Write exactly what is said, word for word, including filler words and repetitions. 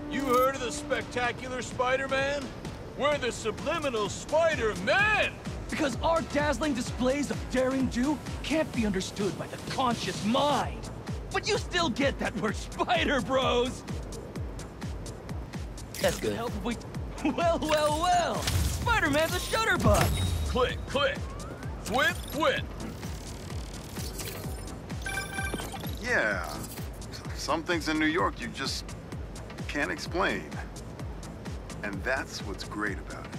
You heard of the spectacular Spider-Man? We're the subliminal Spider-Men! Because our dazzling displays of daring do can't be understood by the conscious mind. But you still get that we're Spider Bros! That's good. Help if we... Well, well, well! Spider-Man's a shutterbug! Click, click. Thwip, thwip. Yeah. Some things in New York you just can't explain. And that's what's great about it.